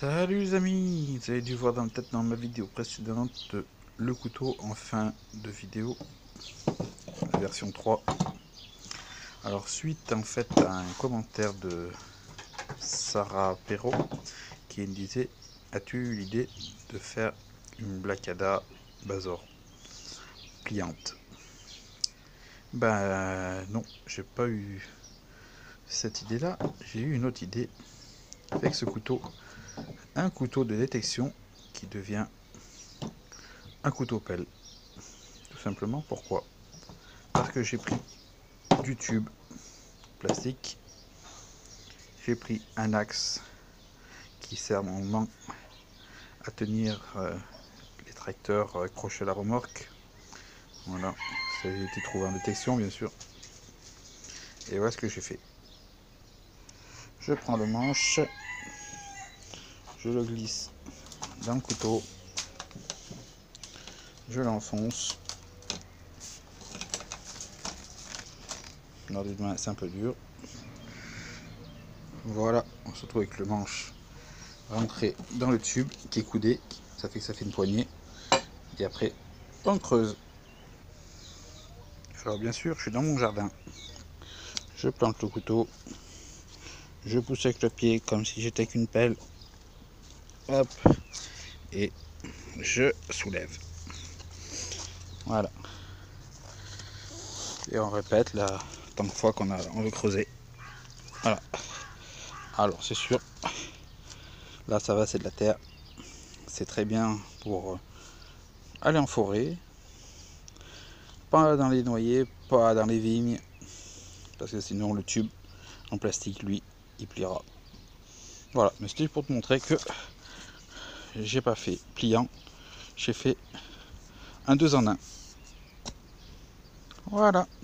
Salut les amis, vous avez dû voir dans ma vidéo précédente le couteau en fin de vidéo, la version 3. Alors suite en fait à un commentaire de Sarah Perrault qui me disait: as-tu eu l'idée de faire une Blacada Bazor pliante? Ben non, j'ai pas eu cette idée là, j'ai eu une autre idée avec ce couteau. Un couteau de détection qui devient un couteau pelle. Tout simplement, pourquoi? Parce que j'ai pris du tube plastique, j'ai pris un axe qui sert normalement à tenir les tracteurs accrochés à la remorque. Voilà, ça a été trouvé en détection bien sûr. Et voilà ce que j'ai fait. Je prends le manche, je le glisse dans le couteau, je l'enfonce. Alors d'une main c'est un peu dur. Voilà, on se retrouve avec le manche rentré dans le tube qui est coudé, ça fait une poignée. Et après on creuse. Alors bien sûr, je suis dans mon jardin. Je plante le couteau. Je pousse avec le pied comme si j'étais qu'une pelle. Hop. Et je soulève. Voilà. Et on répète là tant de fois on veut creuser. Voilà. Alors c'est sûr. Là ça va, c'est de la terre. C'est très bien pour aller en forêt. Pas dans les noyers, pas dans les vignes. Parce que sinon le tube en plastique, lui, il pliera. Voilà, mais c'était pour te montrer que j'ai pas fait pliant, j'ai fait un 2 en 1. Voilà.